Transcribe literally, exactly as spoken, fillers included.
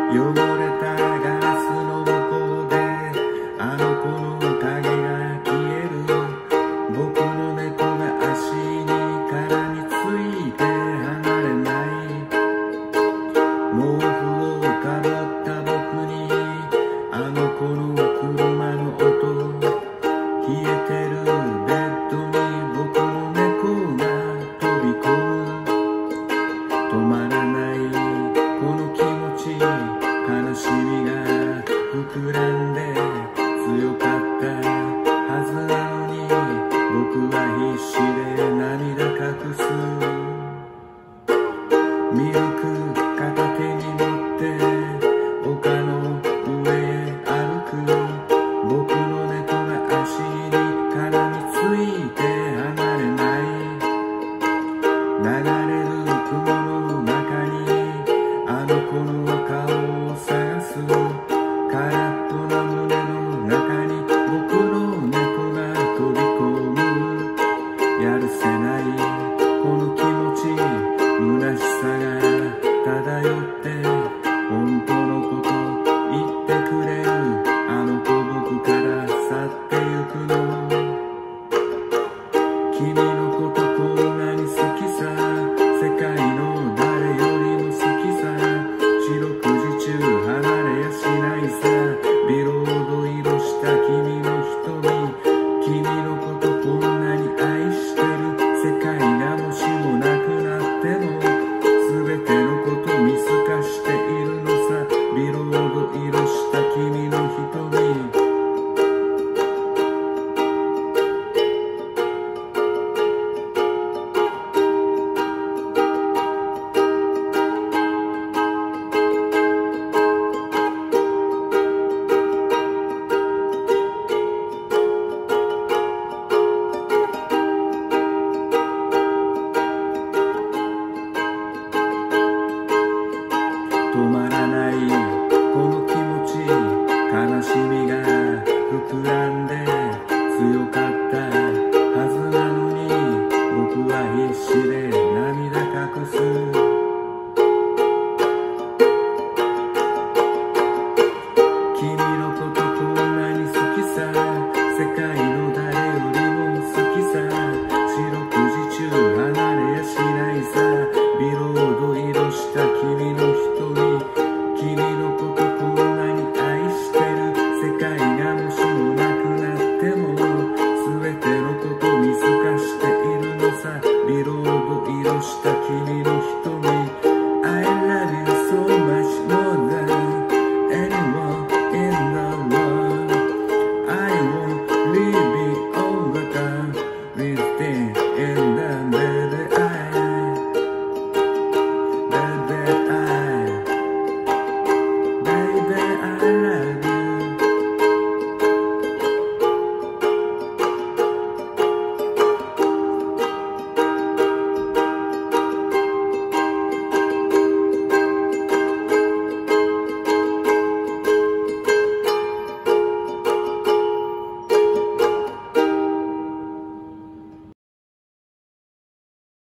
汚れたガラスの向こうであの子の影が消える。僕の猫が足に絡みついて離れない。毛布をかぶった僕にあの子の車の音。冷えてるベッドに僕の猫が飛び込む。止まらないこの気持ち、悲しみが膨らんで強かったはずなのに、僕は必死で涙隠す。ミルク片手に持って丘の上へ歩く。僕の猫が足に絡みついて離れない。流れる雲の中にあの子の顔を探す。空っぽな胸の中に僕の猫が飛び込む。やるせないこの気持ち、虚しさが漂って、本当のこと言ってくれるあの子、僕から去ってゆくの。君のことこんなに好きさ、世界の誰よりも好きさ。四六時中離れやしないさ。ビロード色した君の瞳。君のことこんなに愛してる。世界がもしもなくなっても全てのこと見透かしているのさ。ビロード色した君の瞳。止まらないこの気持ち、悲しみが膨らんで強かったはずなのに、僕は必死で涙隠す。君のことこんなに好きさ、世界の誰よりも好きさ。四六時中離れやしないさ。ビロード色した君の瞳。君のことこんなに愛してる。世界がもしもなくなっても全てのこと見透かしているのさ。ビロード色した君の瞳。 I love you so much more than anyone in the world. I won't leave it all the time. Within in the baby eye, baby eye, baby eye.